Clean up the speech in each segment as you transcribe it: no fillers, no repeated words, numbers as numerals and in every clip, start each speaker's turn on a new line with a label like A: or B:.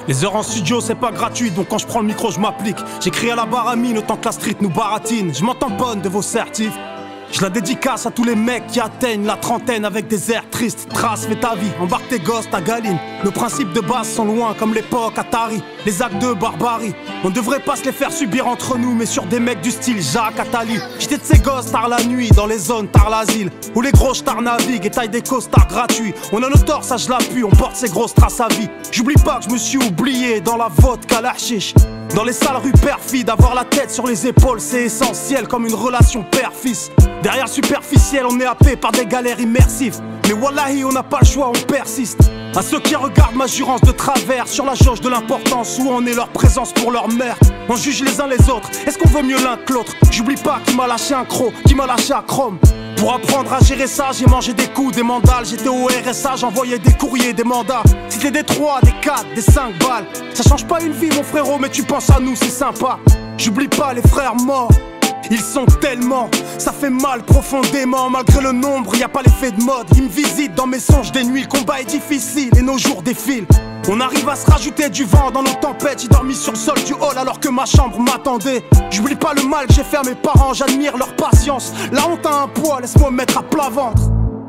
A: Les heures en studio c'est pas gratuit, donc quand je prends le micro je m'applique. J'écris à la baramine autant que la street nous baratine. Je m'entends bonne de vos certifs. Je la dédicace à tous les mecs qui atteignent la trentaine avec des airs tristes. Trace, fais ta vie, embarque tes gosses, ta galine. Nos principes de base sont loin comme l'époque Atari. Les actes de barbarie, on devrait pas se les faire subir entre nous, mais sur des mecs du style Jacques Attali. J'étais de ces gosses tard la nuit, dans les zones tard l'asile, où les gros stars naviguent et taillent des costards gratuits. On a nos torts, ça je l'appuie, on porte ces grosses traces à vie. J'oublie pas que je me suis oublié dans la vodka, la chiche. Dans les sales rues perfides, avoir la tête sur les épaules, c'est essentiel comme une relation père-fils. Derrière superficiel, on est happé par des galères immersives. Mais wallahi, on n'a pas le choix, on persiste. À ceux qui regardent ma jurance de travers, sur la jauge de l'importance où on est leur présence pour leur mère. On juge les uns les autres, est-ce qu'on veut mieux l'un que l'autre? J'oublie pas qui m'a lâché un croc, qui m'a lâché un chrome. Pour apprendre à gérer ça, j'ai mangé des coups, des mandales. J'étais au RSA, j'envoyais des courriers, des mandats. C'était des 3, des 4, des 5 balles. Ça change pas une vie mon frérot, mais tu penses à nous, c'est sympa. J'oublie pas les frères morts, ils sont tellement, ça fait mal profondément. Malgré le nombre, y a pas l'effet de mode. Ils me visitent dans mes songes des nuits, le combat est difficile et nos jours défilent. On arrive à se rajouter du vent dans nos tempêtes. J'ai dormi sur le sol du hall alors que ma chambre m'attendait. J'oublie pas le mal que j'ai fait à mes parents, j'admire leur patience. La honte a un poids, laisse-moi me mettre à plat ventre.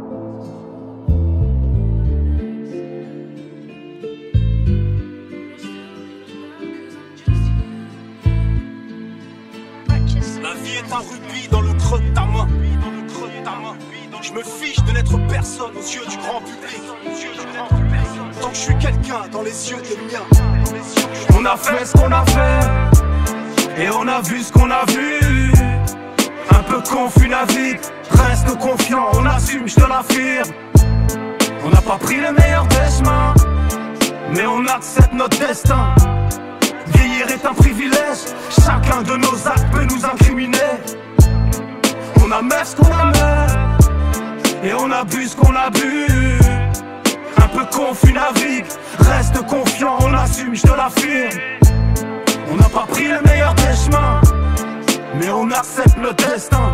A: La vie est un rubis dans le creux de ta main. Je me fiche de n'être personne aux yeux du grand public. Tant que je suis quelqu'un dans les yeux des miens.
B: On a fait ce qu'on a fait et on a vu ce qu'on a vu. Un peu confus navigue, reste confiant, on assume, je te l'affirme. On n'a pas pris le meilleur des chemins, mais on accepte notre destin. Vieillir est un privilège, chacun de nos actes peut nous incriminer. On a mis ce qu'on a mis et on a bu ce qu'on a bu. Un peu confus navigue, reste confiant, on assume, je te l'affirme. On n'a pas pris le meilleur des chemins, mais on accepte le destin.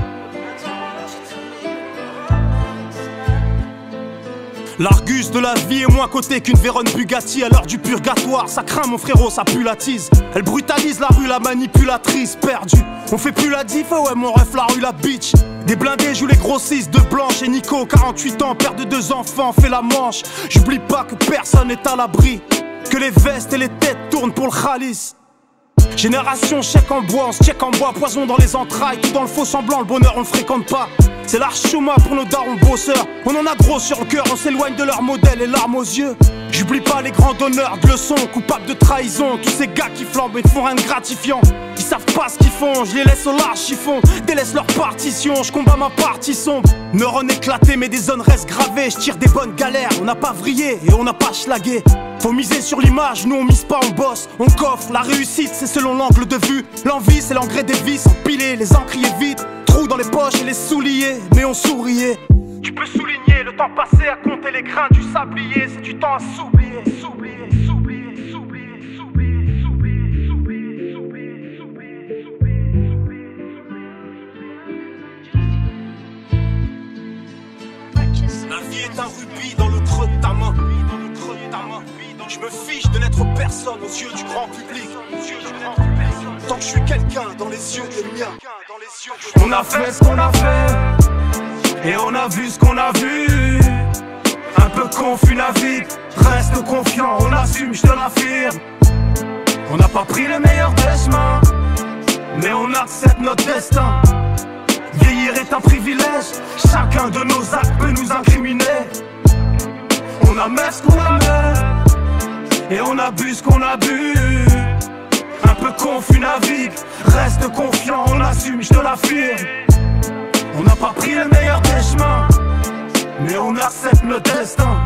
A: L'Argus de la vie est moins coté qu'une Vérone Bugatti à l'heure du purgatoire. Ça craint mon frérot, ça pue la tease. Elle brutalise la rue, la manipulatrice perdue. On fait plus la diff, ouais mon ref, la rue, la bitch. Des blindés jouent les grossistes de Blanche. Et Nico, 48 ans, père de 2 enfants, fait la manche. J'oublie pas que personne n'est à l'abri, que les vestes et les têtes tournent pour le khalis. Génération chèque en bois, on se check en bois, poison dans les entrailles, tout dans le faux semblant, le bonheur on le fréquente pas. C'est l'archouma pour nos darons bosseurs, on en a gros sur le cœur, on s'éloigne de leur modèle et larmes aux yeux. J'oublie pas les grands donneurs de leçons, coupables de trahison, tous ces gars qui flambent et ne font rien de gratifiant. Ils savent pas ce qu'ils font, je les laisse au large chiffon, délaisse leur partition, je combats ma partie sombre. Neurones éclatés mais des zones restent gravées, je tire des bonnes galères, on n'a pas vrillé et on n'a pas schlagué. Faut miser sur l'image, nous on mise pas, on bosse, on coffre. La réussite c'est selon l'angle de vue. L'envie c'est l'engrais des vices, empiler, les encriers vite. Trous dans les poches et les souliers, mais on souriait. Tu peux souligner le temps passé à compter les grains du sablier. C'est du temps à s'oublier, s'oublier, s'oublier, s'oublier, s'oublier, s'oublier, s'oublier, s'oublier, s'oublier, s'oublier. La vie est un rubis dans le creux de ta main. Je me fiche de n'être personne aux yeux du grand public. Tant que je suis quelqu'un dans les yeux des miens.
B: On a fait ce qu'on a fait et on a vu ce qu'on a vu. Un peu confus navigue, reste confiant, on assume, je te l'affirme. On n'a pas pris le meilleur des chemins, mais on accepte notre destin. Vieillir est un privilège, chacun de nos actes peut nous incriminer. On a mis ce qu'on a mis et on a bu ce qu'on a bu. Un peu confus navigue, reste confiant, on assume, je te l'affirme. On n'a pas pris le meilleur des chemins, mais on accepte le destin.